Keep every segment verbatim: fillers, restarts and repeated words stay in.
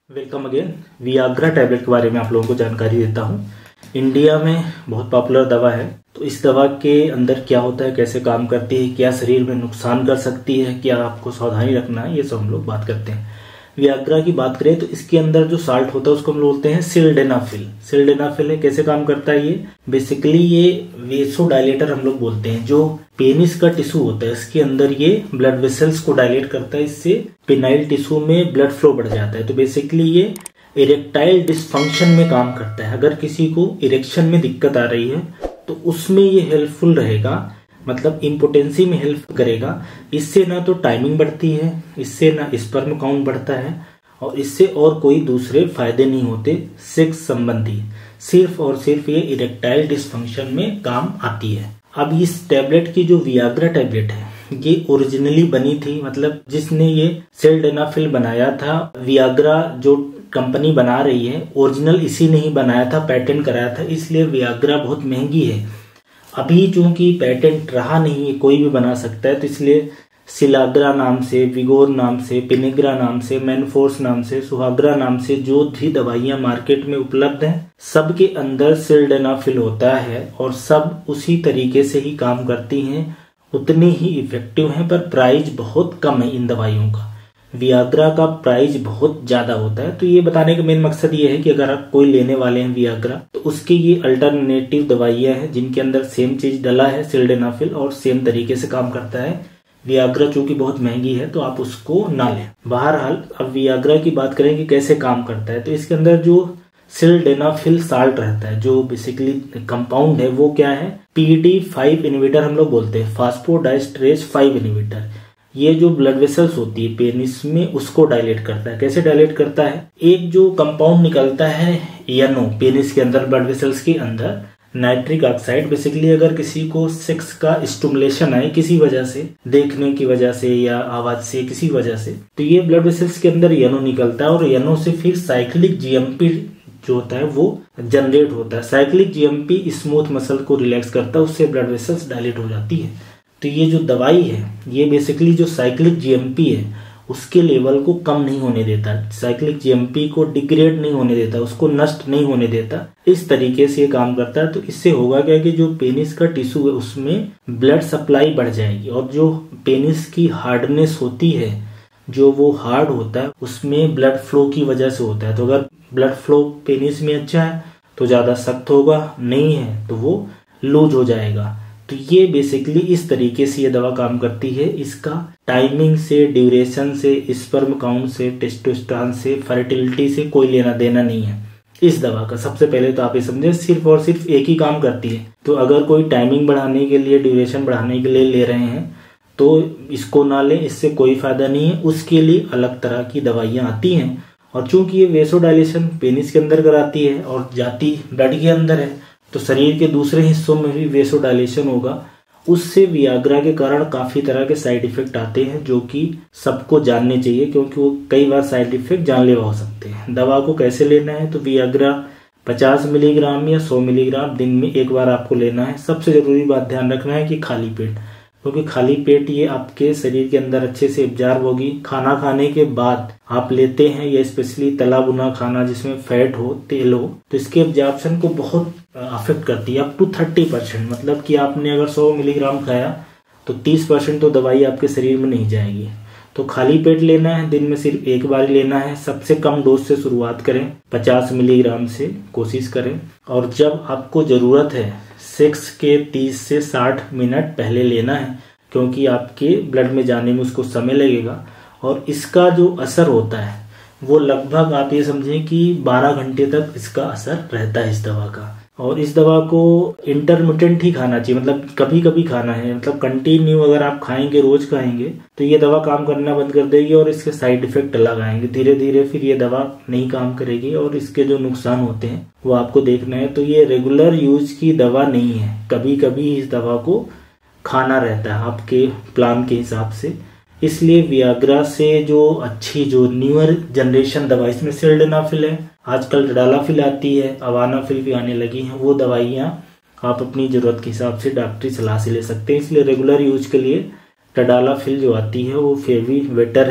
Welcome again. Viagra tablet के बारे में आप लोगों को जानकारी देता हूँ। इंडिया में बहुत पॉपुलर दवा है, तो इस दवा के अंदर क्या होता है, कैसे काम करती है, क्या शरीर में नुकसान कर सकती है, क्या आपको सावधानी रखना है, ये सब हम लोग बात करते हैं। वियाग्रा की बात करें तो इसके अंदर जो साल्ट होता है उसको हम बोलते हैं सिल्डेनाफिल। सिल्डेनाफिल है, कैसे काम करता है ये? बेसिकली ये वेसोडाइलेटर हम लोग बोलते हैं। जो पेनिस का टिश्यू होता है इसके अंदर ये ब्लड वेसल्स को डायलेट करता है, इससे पेनाइल टिश्यू में ब्लड फ्लो बढ़ जाता है। तो बेसिकली ये इरेक्टाइल डिसफंक्शन में काम करता है। अगर किसी को इरेक्शन में दिक्कत आ रही है तो उसमें ये हेल्पफुल रहेगा, मतलब इम्पोटेंसी में हेल्प करेगा। इससे ना तो टाइमिंग बढ़ती है, इससे ना स्पर्म काउंट बढ़ता है, और इससे और कोई दूसरे फायदे नहीं होते सेक्स संबंधी। सिर्फ और सिर्फ ये इरेक्टाइल डिसफंक्शन में काम आती है। अब इस टैबलेट की जो वियाग्रा टैबलेट है ये ओरिजिनली बनी थी, मतलब जिसने ये सिल्डेनाफिल बनाया था, वियाग्रा जो कंपनी बना रही है ओरिजिनल इसी ने ही बनाया था, पेटेंट कराया था, इसलिए वियाग्रा बहुत महंगी है। अभी चूंकि पेटेंट रहा नहीं है, कोई भी बना सकता है, तो इसलिए सिलाग्रा नाम से, विगोर नाम से, पिनेग्रा नाम से, मैनफोर्स नाम से, सुहाग्रा नाम से जो भी दवाइयां मार्केट में उपलब्ध हैं सबके अंदर सिल्डेनाफिल होता है और सब उसी तरीके से ही काम करती हैं, उतनी ही इफेक्टिव हैं, पर प्राइस बहुत कम है इन दवाइयों का। वियाग्रा का प्राइस बहुत ज्यादा होता है। तो ये बताने का मेन मकसद ये है कि अगर आप कोई लेने वाले हैं वियाग्रा तो उसके ये अल्टरनेटिव दवाइयां हैं जिनके अंदर सेम चीज डला है सिल्डेनाफिल और सेम तरीके से काम करता है। वियाग्रा चूंकि बहुत महंगी है तो आप उसको ना लें। बहरहाल अब वियाग्रा की बात करें कि कैसे काम करता है, तो इसके अंदर जो सिल्डेनाफिल साल्ट रहता है, जो बेसिकली कंपाउंड है, वो क्या है? पी डी फाइव इनहिबिटर हम लोग बोलते हैं, फास्फोडाइस्ट्रेज फाइव इनहिबिटर। ये जो ब्लड वेसल्स होती है पेनिस में उसको डायलेट करता है। कैसे डायलेट करता है? एक जो कंपाउंड निकलता है यनो पेनिस के अंदर, ब्लड वेसल्स के अंदर, नाइट्रिक ऑक्साइड। बेसिकली अगर किसी को सेक्स का स्टिमुलेशन आए किसी वजह से, देखने की वजह से या आवाज से, किसी वजह से, तो ये ब्लड वेसल्स के अंदर यनो निकलता है और यनो से फिर साइक्लिक जीएमपी जो होता है वो जनरेट होता है। साइक्लिक जीएमपी स्मूथ मसल को रिलैक्स करता है, उससे ब्लड वेसल्स डायलेट हो जाती है। तो ये जो दवाई है ये बेसिकली जो साइक्लिक जीएमपी है उसके लेवल को कम नहीं होने देता, साइक्लिक जीएमपी को डिग्रेड नहीं होने देता, उसको नष्ट नहीं होने देता। इस तरीके से ये काम करता है। तो इससे होगा क्या कि जो पेनिस का टिश्यू है उसमें ब्लड सप्लाई बढ़ जाएगी, और जो पेनिस की हार्डनेस होती है, जो वो हार्ड होता है, उसमें ब्लड फ्लो की वजह से होता है। तो अगर ब्लड फ्लो पेनिस में अच्छा है तो ज्यादा सख्त होगा, नहीं है तो वो लूज हो जाएगा। तो ये बेसिकली इस तरीके से ये दवा काम करती है। इसका टाइमिंग से, ड्यूरेशन से, स्पर्म काउंट से, टेस्टोस्टेरोन से, फर्टिलिटी से कोई लेना देना नहीं है इस दवा का। सबसे पहले तो आप ये समझे सिर्फ और सिर्फ एक ही काम करती है। तो अगर कोई टाइमिंग बढ़ाने के लिए, ड्यूरेशन बढ़ाने के लिए ले रहे हैं तो इसको ना लें, इससे कोई फायदा नहीं है। उसके लिए अलग तरह की दवाइयां आती हैं, और चूंकि ये वेसोडाइलेशन पेनिस के अंदर कराती है और जाती ब्लड के अंदर है, तो शरीर के दूसरे हिस्सों में भी वेसोडाइलेशन होगा। उससे वियाग्रा के कारण काफी तरह के साइड इफेक्ट आते हैं जो कि सबको जानने चाहिए, क्योंकि वो कई बार साइड इफेक्ट जानलेवा हो सकते हैं। दवा को कैसे लेना है? तो वियाग्रा पचास मिलीग्राम या सौ मिलीग्राम दिन में एक बार आपको लेना है। सबसे जरूरी बात ध्यान रखना है कि खाली पेट, क्योंकि खाली पेट ये आपके शरीर के अंदर अच्छे से एब्जॉर्ब होगी। खाना खाने के बाद आप लेते हैं, या स्पेशली तला भुना खाना जिसमें फैट हो, तेल हो, तो इसके एब्जॉर्प्शन को बहुत अफेक्ट करती है, अप टू थर्टी परसेंट। मतलब कि आपने अगर सौ मिलीग्राम खाया तो तीस परसेंट तो दवाई आपके शरीर में नहीं जाएगी। तो खाली पेट लेना है, दिन में सिर्फ एक बार लेना है। सबसे कम डोज से शुरुआत करें, पचास मिलीग्राम से कोशिश करें, और जब आपको जरूरत है सेक्स के तीस से साठ मिनट पहले लेना है, क्योंकि आपके ब्लड में जाने में उसको समय लगेगा। और इसका जो असर होता है वो लगभग आप ये समझें कि बारह घंटे तक इसका असर रहता है इस दवा का। और इस दवा को इंटरमिटेंट ही खाना चाहिए, मतलब कभी कभी खाना है। मतलब कंटिन्यू अगर आप खाएंगे, रोज खाएंगे, तो ये दवा काम करना बंद कर देगी और इसके साइड इफेक्ट अलग आएंगे। धीरे धीरे फिर ये दवा नहीं काम करेगी और इसके जो नुकसान होते हैं वो आपको देखना है। तो ये रेगुलर यूज की दवा नहीं है, कभी कभी इस दवा को खाना रहता है आपके प्लान के हिसाब से। इसलिए वियाग्रा से जो अच्छी, जो न्यूअर जनरेशन दवा, इसमें सिल्डेनाफिल है, आजकल टडालाफिल आती है, अवानाफिल भी आने लगी हैं, वो दवाइयाँ आप अपनी जरूरत के हिसाब से डॉक्टरी सलाह से ले सकते हैं। इसलिए रेगुलर यूज के लिए टडालाफिल जो आती है वो फेवी बेटर है।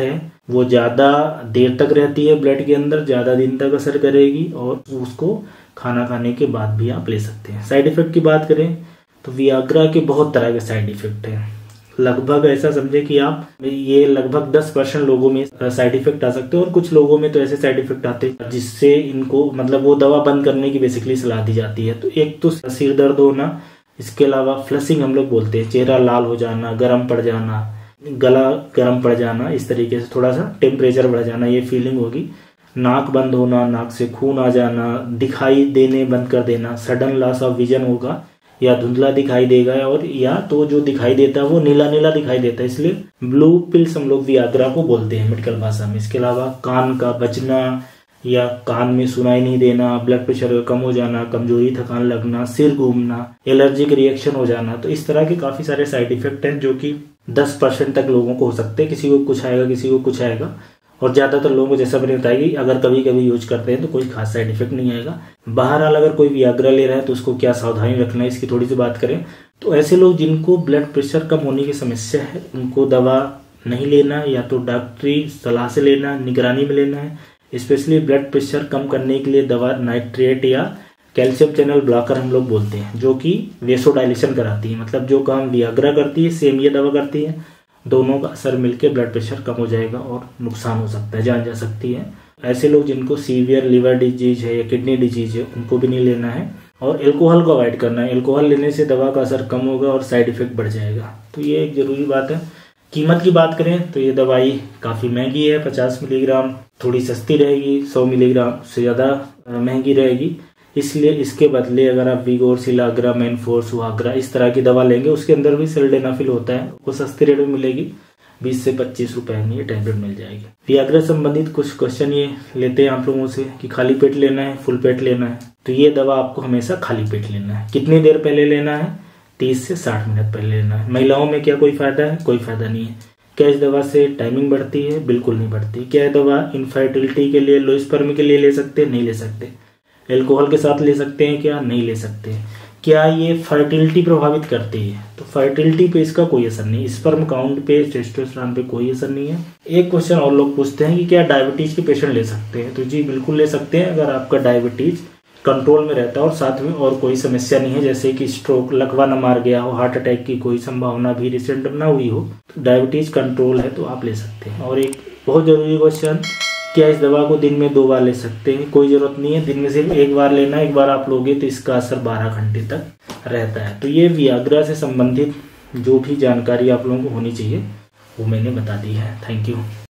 वो ज़्यादा देर तक रहती है ब्लड के अंदर, ज़्यादा दिन तक असर करेगी और उसको खाना खाने के बाद भी आप ले सकते हैं। साइड इफ़ेक्ट की बात करें तो वियाग्रा के बहुत तरह के साइड इफ़ेक्ट हैं। लगभग ऐसा समझे कि आप ये लगभग दस परसेंट लोगों में साइड इफ़ेक्ट आ सकते हैं और कुछ लोगों में तो ऐसे साइड इफ़ेक्ट आते हैं जिससे इनको मतलब वो दवा बंद करने की बेसिकली सलाह दी जाती है। तो एक तो सिर दर्द होना, इसके अलावा फ्लशिंग हम लोग बोलते हैं, चेहरा लाल हो जाना, गर्म पड़ जाना, गला गर्म पड़ जाना, इस तरीके से थोड़ा सा टेम्परेचर बढ़ जाना, ये फीलिंग होगी। नाक बंद होना, नाक से खून आ जाना, दिखाई देने बंद कर देना, सडन लॉस ऑफ विजन होगा या धुंधला दिखाई देगा, और या तो जो दिखाई देता है वो नीला नीला दिखाई देता है, इसलिए ब्लू पिल्स हम लोग वियाग्रा को बोलते हैं मेडिकल भाषा में। इसके अलावा कान का बजना या कान में सुनाई नहीं देना, ब्लड प्रेशर कम हो जाना, कमजोरी थकान लगना, सिर घूमना, एलर्जिक रिएक्शन हो जाना। तो इस तरह के काफी सारे साइड इफेक्ट हैं जो कि दस परसेंट तक लोगों को हो सकते हैं। किसी को कुछ आएगा, किसी को कुछ आएगा, और ज्यादातर लोगों को जैसा मैंने बताया कि अगर कभी कभी यूज करते हैं तो कोई खास साइड इफेक्ट नहीं आएगा। बहरहाल अगर कोई वियाग्रा ले रहा है तो उसको क्या सावधानी रखना है, इसकी थोड़ी सी बात करें तो ऐसे लोग जिनको ब्लड प्रेशर कम होने की समस्या है उनको दवा नहीं लेना, या तो डॉक्टरी सलाह से लेना, निगरानी में लेना है। स्पेशली ब्लड प्रेशर कम करने के लिए दवा नाइट्रेट या कैल्शियम चैनल ब्लॉकर हम लोग बोलते हैं, जो कि वेसोडाइलेशन कराती है। मतलब जो काम वियाग्रा करती है सेम ये दवा करती है, दोनों का असर मिलकर ब्लड प्रेशर कम हो जाएगा और नुकसान हो सकता है, जान जा सकती है। ऐसे लोग जिनको सीवियर लिवर डिजीज है या किडनी डिजीज है उनको भी नहीं लेना है, और एल्कोहल को अवॉइड करना है। एल्कोहल लेने से दवा का असर कम होगा और साइड इफेक्ट बढ़ जाएगा, तो ये एक जरूरी बात है। कीमत की बात करें तो ये दवाई काफ़ी महंगी है, पचास मिलीग्राम थोड़ी सस्ती रहेगी, सौ मिलीग्राम से ज़्यादा महंगी रहेगी। इसलिए इसके बदले अगर आप विगोर, सिलाग्रा, मैनफोर्स, सुहाग्रा इस तरह की दवा लेंगे, उसके अंदर भी सिल्डेनाफिल होता है, वो सस्ते रेट में मिलेगी, बीस से पच्चीस रुपए में ये टैबलेट मिल जाएगी। वियाग्रा संबंधित कुछ क्वेश्चन ये लेते हैं आप लोगों से कि खाली पेट लेना है, फुल पेट लेना है। तो ये दवा आपको हमेशा खाली पेट लेना है। कितनी देर पहले लेना है? तीस से साठ मिनट पहले लेना है। महिलाओं में क्या कोई फायदा है? कोई फायदा नहीं है। क्या इस दवा से टाइमिंग बढ़ती है? बिल्कुल नहीं बढ़ती। क्या यह दवा इनफर्टिलिटी के लिए, लो स्पर्म के लिए ले सकते हैं? नहीं ले सकते। एल्कोहल के साथ ले सकते हैं क्या? नहीं ले सकते। क्या ये फर्टिलिटी प्रभावित करती है? तो फर्टिलिटी पे इसका कोई असर नहीं, स्पर्म काउंट पे, टेस्टोस्टेरोन पे कोई असर नहीं है। एक क्वेश्चन और लोग पूछते हैं कि क्या डायबिटीज के पेशेंट ले सकते हैं? तो जी बिल्कुल ले सकते हैं, अगर आपका डायबिटीज कंट्रोल में रहता है और साथ में और कोई समस्या नहीं है, जैसे कि स्ट्रोक, लकवा न मार गया हो, हार्ट अटैक की कोई संभावना भी रिसेंट ना हुई हो, तो डायबिटीज कंट्रोल है तो आप ले सकते हैं। और एक बहुत जरूरी क्वेश्चन, क्या इस दवा को दिन में दो बार ले सकते हैं? कोई जरूरत नहीं है, दिन में सिर्फ एक बार लेना। एक बार आप लोगे तो इसका असर बारह घंटे तक रहता है। तो ये वियाग्रा से संबंधित जो भी जानकारी आप लोगों को होनी चाहिए वो मैंने बता दी है। Thank you.